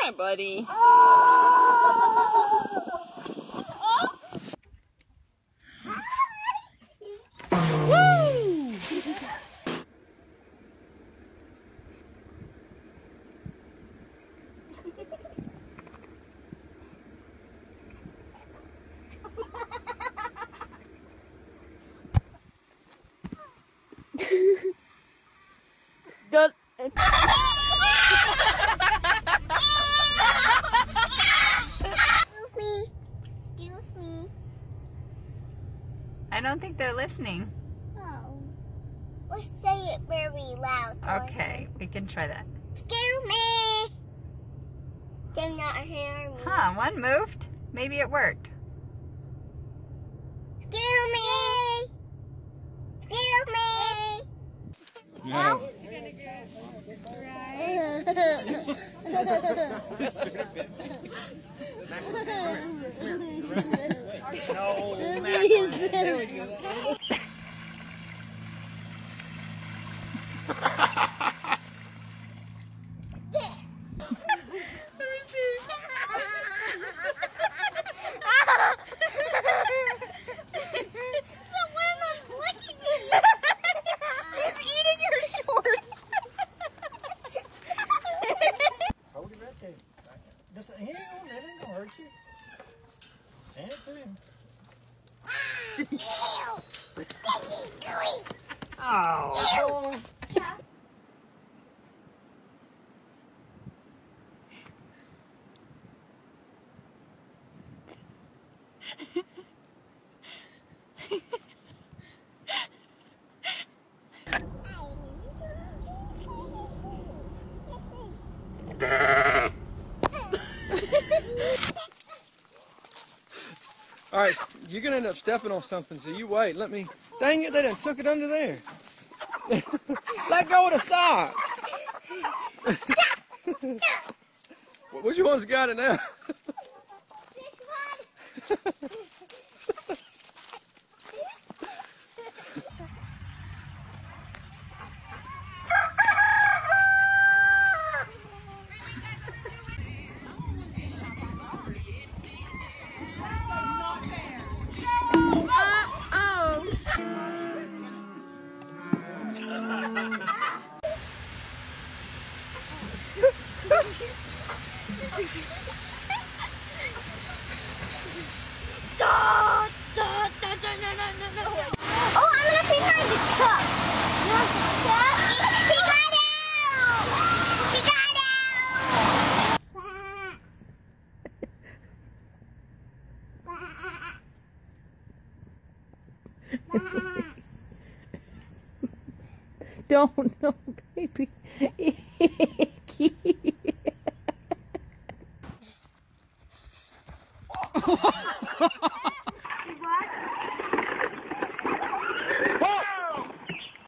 Hi, buddy. Good. Excuse me. I don't think they're listening. Oh. Let's say it very loud. Okay, we can try that. Excuse me. They're not hearing me. Huh, one moved. Maybe it worked. Excuse me. Excuse me. No. Just he ain't gonna hurt you. Hand it to him. Oh. All right, you're gonna end up stepping on something, so you wait. Let me. Dang it, they done took it under there. Let go of the sock. Which one's got it now? Oh, I'm gonna behind the cup. He got out! He got out! Don't, no, baby. Icky.